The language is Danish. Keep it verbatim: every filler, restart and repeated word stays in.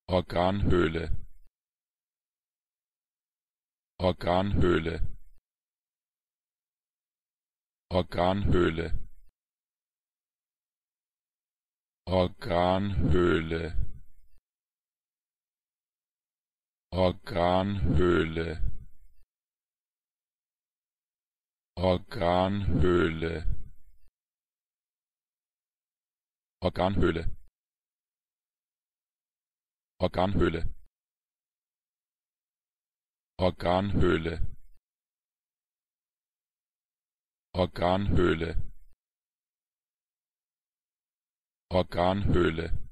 organhöhle, organhöhle, organhöhle, organhöhle, organhöhle, organhöhle, organhöhle, organhöhle, organhöhle, organhöhle, organhöhle,